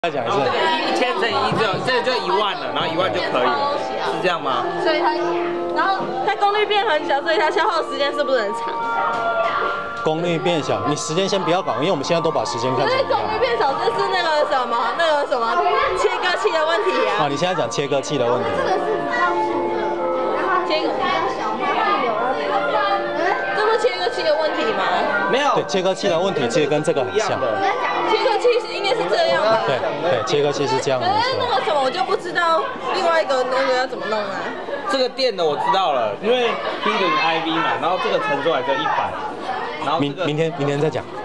再讲一次。 1000乘以1这就1万了，然后1万就可以了，是这样吗？ 所以然后它功率变很小，所以它消耗的时间是不是很长？ 功率变小，你时间先不要搞，因为我们现在都把时间看成一样。 功率变小，这是那个什么切割器的问题啊。 哦，你现在讲切割器的问题。 这个是超粗的，然后切割比较小，这不是切割器的问题吗？ 没有， 对，切割器的问题其实跟这个很像。 切割器是应该是这样吧？ 对，切割器是这样的。 可是那个什么，我就不知道另外一个那个要怎么弄啊。 这个电的我知道了，因为 P 等于 IV 嘛，然后这个乘出来就100，然后明天再讲。